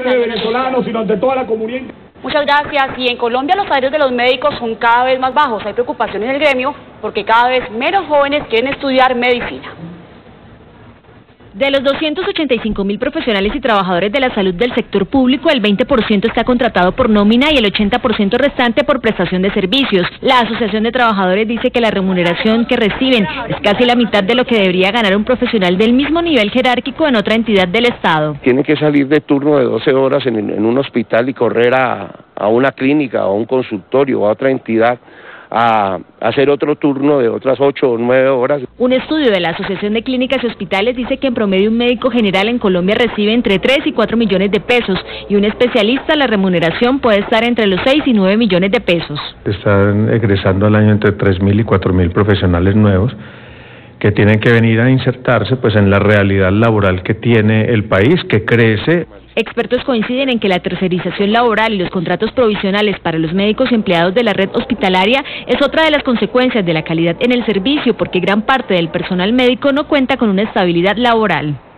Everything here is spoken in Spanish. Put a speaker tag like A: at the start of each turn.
A: de venezolanos, sino ante toda la comunidad.
B: Muchas gracias. Y en Colombia los salarios de los médicos son cada vez más bajos. Hay preocupaciones en el gremio porque cada vez menos jóvenes quieren estudiar medicina.
C: De los 285.000 profesionales y trabajadores de la salud del sector público, el 20% está contratado por nómina y el 80% restante por prestación de servicios. La Asociación de Trabajadores dice que la remuneración que reciben es casi la mitad de lo que debería ganar un profesional del mismo nivel jerárquico en otra entidad del Estado.
D: Tiene que salir de turno de 12 horas en un hospital y correr a una clínica, o a un consultorio, o a otra entidad, a hacer otro turno de otras 8 o 9 horas.
C: Un estudio de la Asociación de Clínicas y Hospitales dice que en promedio un médico general en Colombia recibe entre 3 y 4 millones de pesos y un especialista la remuneración puede estar entre los 6 y 9 millones de pesos.
E: Están egresando al año entre 3.000 y 4.000 profesionales nuevos que tienen que venir a insertarse pues en la realidad laboral que tiene el país, que crece.
C: Expertos coinciden en que la tercerización laboral y los contratos provisionales para los médicos y empleados de la red hospitalaria es otra de las consecuencias de la calidad en el servicio, porque gran parte del personal médico no cuenta con una estabilidad laboral.